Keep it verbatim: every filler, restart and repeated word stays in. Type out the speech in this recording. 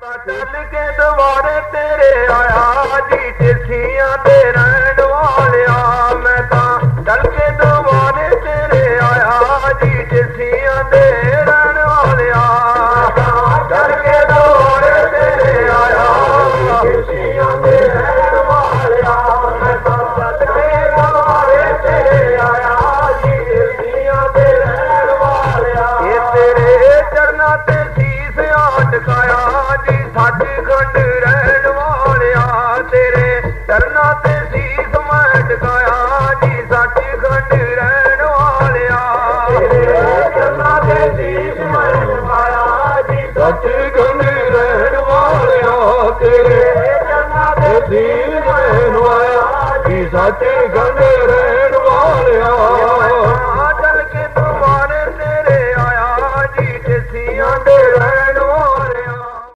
ਚੱਲ ਕੇ ਦੁਆਰੇ ਤੇਰੇ ਆਇਆ ਜੀ ਟਿੱਠੀਆਂ ਤੇ ਰਹਿਣ ਵਾਲਿਆ। ਮੈਂ ਤਾਂ ਚੱਲ ਕੇ ਦੁਆਰੇ ਤੇਰੇ ਆਇਆ ਜੀ ਟਿੱਠੀਆਂ ਤੇ ਰਹਿਣ ਵਾਲਿਆ। ਚੱਲ ਕੇ ਦੁਆਰੇ ਤੇਰੇ ਆਇਆ ਟਿੱਠੀਆਂ ਤੇ ਰਹਿਣ ਵਾਲਿਆ। ਮੈਂ ਤਾਂ ਚੱਲ ਕੇ ਦੁਆਰੇ ਤੇਰੇ ਆਇਆ ਜੀ ਟਿੱਠੀਆਂ ਤੇ ਰਹਿਣ ਵਾਲਿਆ। ਇਹ ਤੇਰੇ ਚਰਨਾਂ ਤੇ ਸੀਸ ਆ ਟਿਕਾਇਆ ਜੀ ਸੱਚਖੰਡ ਰਹਿਣ ਵਾਲਿਆ। ਤੇਰੇ ਚਰਨਾਂ ਤੇ ਸੀਸ ਮੈਂ ਟਿਕਾਇਆ ਜੀ ਸੱਚਖੰਡ ਰਹਿਣ ਵਾਲਿਆ। ਤੇਰੇ ਚਰਨਾਂ ਤੇ ਸੀਸ ਮੈਂ ਟਿਕਾਇਆ ਜੀ ਸੱਚਖੰਡ ਰਹਿਣ ਵਾਲਿਆ। ਤੇਰੇ ਚਰਨਾਂ ਤੇ ਸੀਸ ਮੈਂ ਟਿਕਾਇਆ ਜੀ ਸੱਚਖੰਡ